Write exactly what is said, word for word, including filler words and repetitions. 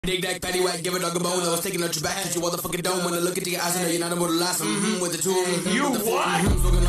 Dig that patty whack, give a dog a bone. I was taking out your back, cause you motherfucking don't. When I look into your eyes, I know you're not about to last. Mm-hmm, with the two, mm-hmm, You with the four, what? Mm-hmm,